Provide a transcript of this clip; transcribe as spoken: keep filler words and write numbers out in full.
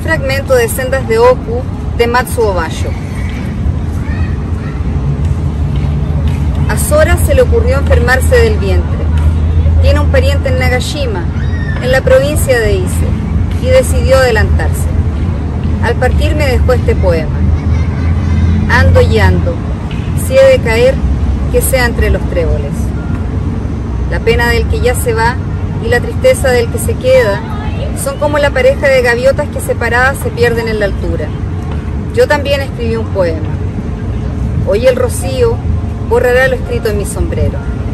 fragmento de Sendas de Oku de Matsuo Basho. A Sora se le ocurrió enfermarse del vientre. Tiene un pariente en Nagashima, en la provincia de Ise, y decidió adelantarse. Al partir me dejó este poema. Ando y ando, si he de caer, que sea entre los tréboles. La pena del que ya se va y la tristeza del que se queda son como la pareja de gaviotas que separadas se pierden en la altura. Yo también escribí un poema. Hoy el rocío borrará lo escrito en mi sombrero.